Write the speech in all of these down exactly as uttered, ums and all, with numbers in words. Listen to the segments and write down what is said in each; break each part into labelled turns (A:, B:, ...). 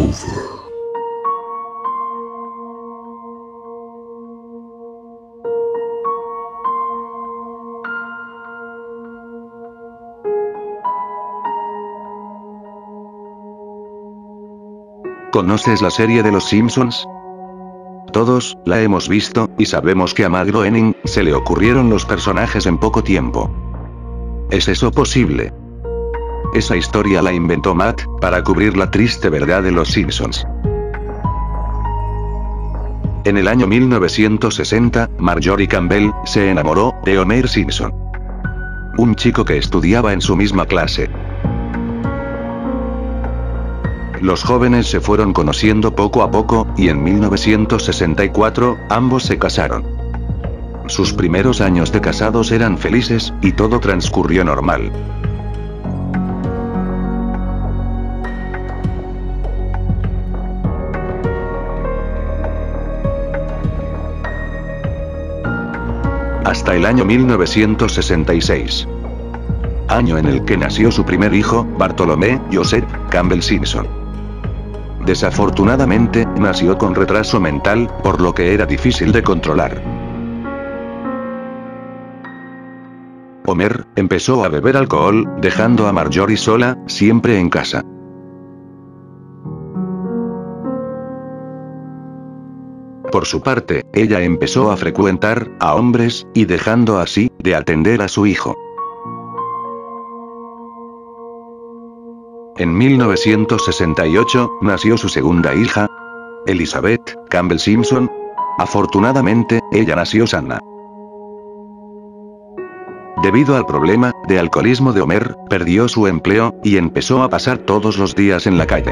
A: over.
B: ¿Conoces la serie de Los Simpsons? Todos la hemos visto, y sabemos que a Matt Groening se le ocurrieron los personajes en poco tiempo. ¿Es eso posible? Esa historia la inventó Matt para cubrir la triste verdad de Los Simpsons. En el año mil novecientos sesenta, Marjorie Campbell se enamoró de Homer Simpson, un chico que estudiaba en su misma clase. Los jóvenes se fueron conociendo poco a poco, y en mil novecientos sesenta y cuatro, ambos se casaron. Sus primeros años de casados eran felices, y todo transcurrió normal. Hasta el año mil novecientos sesenta y seis. Año en el que nació su primer hijo, Bartolomé Joseph Campbell Simpson. Desafortunadamente, nació con retraso mental, por lo que era difícil de controlar. Homer empezó a beber alcohol, dejando a Marjorie sola, siempre en casa. Por su parte, ella empezó a frecuentar a hombres, y dejando así de atender a su hijo. En mil novecientos sesenta y ocho, nació su segunda hija, Elizabeth Campbell Simpson. Afortunadamente, ella nació sana. Debido al problema de alcoholismo de Homer, perdió su empleo, y empezó a pasar todos los días en la calle,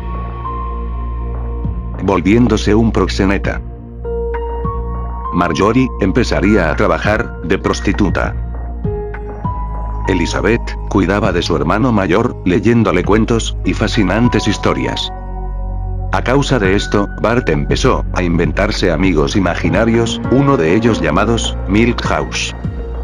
B: volviéndose un proxeneta. Marjorie empezaría a trabajar de prostituta. Elizabeth cuidaba de su hermano mayor, leyéndole cuentos y fascinantes historias. A causa de esto, Bart empezó a inventarse amigos imaginarios, uno de ellos llamados Milhouse.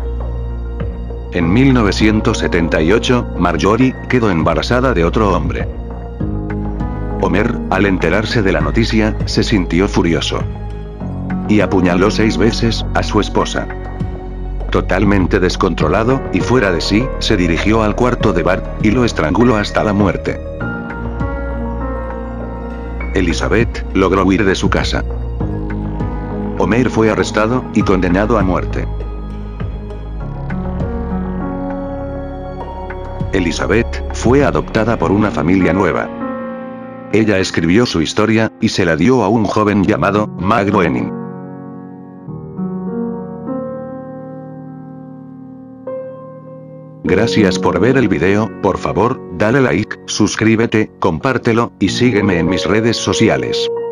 B: En mil novecientos setenta y ocho, Marjorie quedó embarazada de otro hombre. Homer, al enterarse de la noticia, se sintió furioso y apuñaló seis veces a su esposa. Totalmente descontrolado, y fuera de sí, se dirigió al cuarto de Bart, y lo estranguló hasta la muerte. Elizabeth logró huir de su casa. Homer fue arrestado, y condenado a muerte. Elizabeth fue adoptada por una familia nueva. Ella escribió su historia, y se la dio a un joven llamado Matt Groening. Gracias por ver el video, por favor, dale like, suscríbete, compártelo, y sígueme en mis redes sociales.